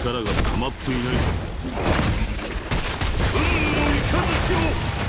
力が溜まっていない。運の雷を